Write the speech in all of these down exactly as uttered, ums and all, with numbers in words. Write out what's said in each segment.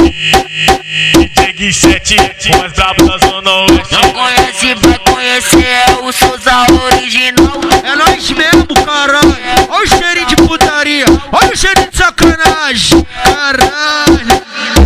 D J Gui sete, o mais brabo da Zona Oeste. Não conhece, vai conhecer, é o Souza original. É nós mesmo, caralho. Olha o cheirinho de putaria, olha o cheirinho de sacanagem. Caralho.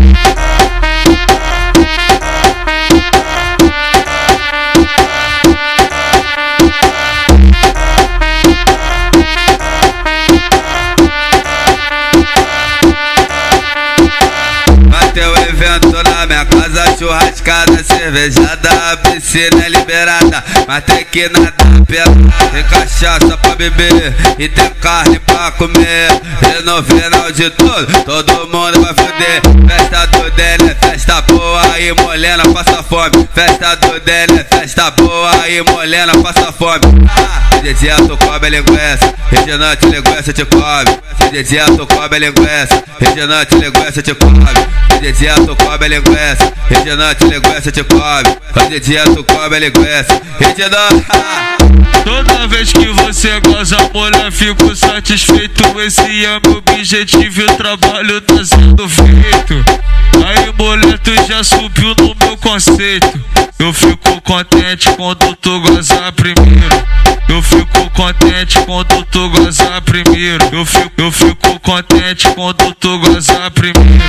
Tem um evento na minha casa, churrascada, cervejada, a piscina é liberada, mas tem que nadar pelada. Tem cachaça pra beber e tem carne pra comer. E no final de tudo, todo mundo vai fuder. Festa do Dele é festa boa e Molena passa fome. Festa do Dele é festa boa e Molena passa fome. Ah, de dia tu come linguiça, reginante linguiça te come. De dia tu come linguiça, reginante linguiça te come. De dia tu come linguiça, reginante linguiça te come. De dia tu come linguiça, reginante. Toda vez que você goza, mulher, fico satisfeito. Esse é meu objetivo e o trabalho tá sendo feito. Aí, mulher, tu já subiu no meu conceito. Eu fico contente quando tu gozar primeiro. Eu fico contente quando tu gozar primeiro. Eu fico, eu fico contente quando tu gozar primeiro.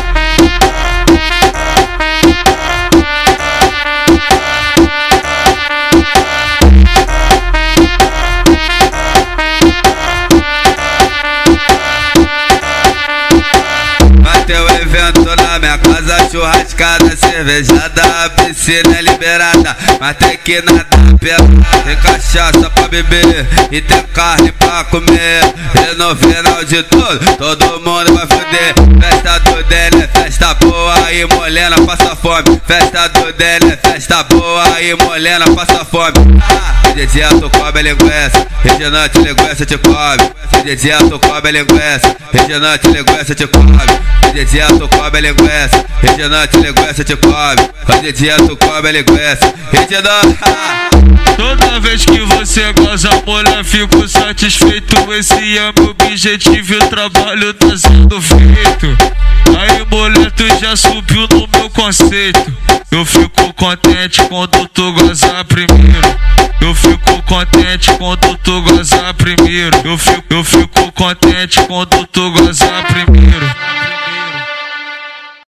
Tem um evento na minha casa, churrascada, cervejada, a piscina é liberada, mas tem que nadar pelada. Tem cachaça pra beber e tem carne pra comer. E no final de tudo, todo mundo vai fuder. Festa do Dele é festa boa e Molena passa fome. Festa do Dele é festa boa e Molena passa fome. Ah, de dia tu come linguiça, reginante linguiça te come. De dia tu come linguiça, reginante linguiça te come. De dia tu come linguiça, reginante linguiça te come. De dia tu come linguiça, reginante. Toda vez que você goza, mulher, fico satisfeito. Esse é meu objetivo e o trabalho tá sendo feito. Aí, mulher, tu já subiu no meu conceito. Eu fico contente quando tu gozar primeiro. Eu fico contente quando tu gozar primeiro. Eu fico, eu fico contente quando tu gozar primeiro.